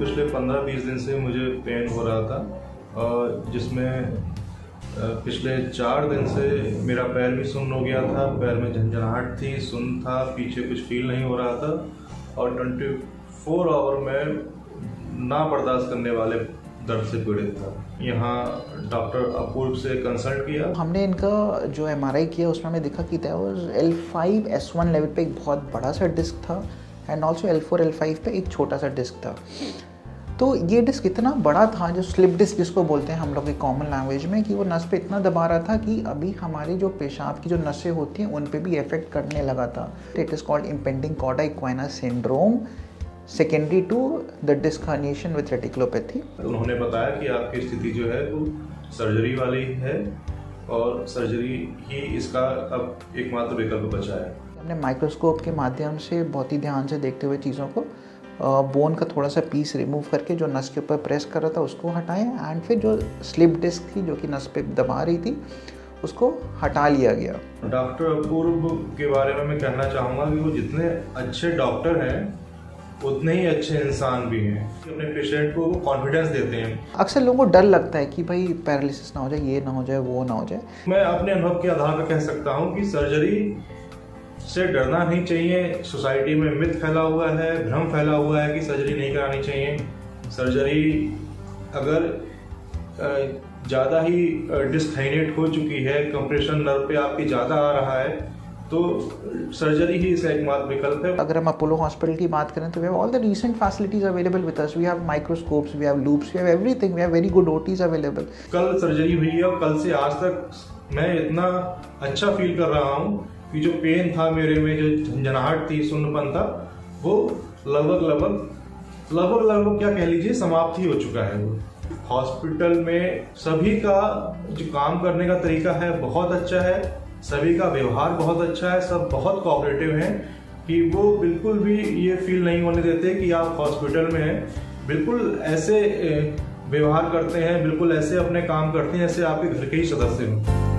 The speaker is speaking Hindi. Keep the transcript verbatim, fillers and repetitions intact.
पिछले पंद्रह बीस दिन से मुझे पेन हो रहा था, और जिसमें पिछले चार दिन से मेरा पैर भी सुन्न हो गया था, पैर में झंझनाहट थी, सुन्न था, पीछे कुछ फील नहीं हो रहा था, और चौबीस आवर में ना बर्दाश्त करने वाले दर्द से पीड़ित था। यहाँ डॉक्टर अपूर्व से कंसल्ट किया। हमने इनका जो एम आर आई किया उसमें हमें दिखा कि L five S one level पे एक बहुत बड़ा सा डिस्क था, and also L four L five पे एक छोटा सा डिस्क था। तो ये डिस्क इतना बड़ा था, जो स्लिप डिस्क जिसको बोलते हैं हम लोग की कॉमन लैंग्वेज में, कि वो नस पे इतना दबा रहा था कि अभी हमारी जो पेशाब की जो नसें होती हैं उन पे भी इफेक्ट करने लगा था। It is called impending cauda equina syndrome secondary to the disc herniation with radiculopathy. उन्होंने बताया कि आपकी स्थिति जो है वो सर्जरी वाली है, और सर्जरी ही इसका अब एकमात्र विकल्प बचा है। हमने माइक्रोस्कोप के माध्यम से बहुत ही ध्यान से देखते हुए चीज़ों को, बोन का थोड़ा सा पीस रिमूव करके जो नस के ऊपर प्रेस कर रहा था उसको हटाएं, एंड फिर जो स्लिप डिस्क थी जो कि नस पे दबा रही थी उसको हटा लिया गया। डॉक्टर अपूर्व के बारे में मैं कहना चाहूँगा कि वो जितने अच्छे डॉक्टर हैं उतने ही अच्छे इंसान भी हैं। अपने पेशेंट को कॉन्फिडेंस देते हैं। अक्सर लोगों को डर लगता है कि भाई पैरालिसिस ना हो जाए, ये ना हो जाए, वो ना हो जाए। मैं अपने अनुभव के आधार पर कह सकता हूँ कि सर्जरी से डरना नहीं चाहिए। सोसाइटी में मिथ फैला हुआ है, भ्रम फैला हुआ है कि सर्जरी नहीं करानी चाहिए। सर्जरी अगर ज़्यादा ही डिस्क हाइनेट हो चुकी है, कंप्रेशन नर्व पे आपकी ज़्यादा आ रहा है, तो सर्जरी ही इसका एकमात्र विकल्प है। अगर हम अपोलो हॉस्पिटल की बात करें तो we have all the recent facilities available with us. We have microscopes, we have loupes, we have everything, we have very good OTs available. कल सर्जरी हुई है और कल से आज तक मैं इतना अच्छा फील कर रहा हूँ कि जो पेन था मेरे में, जो झंझनाहट थी, सुन्नपन था, वो लगभग लगभग लगभग लगभग क्या कह लीजिए समाप्त ही हो चुका है। वो हॉस्पिटल में सभी का जो काम करने का तरीका है बहुत अच्छा है, सभी का व्यवहार बहुत अच्छा है, सब बहुत कोऑपरेटिव हैं कि वो बिल्कुल भी ये फील नहीं होने देते कि आप हॉस्पिटल में हैं। बिल्कुल ऐसे व्यवहार करते हैं, बिल्कुल ऐसे अपने काम करते हैं जैसे आपके घर के ही सदस्य हों।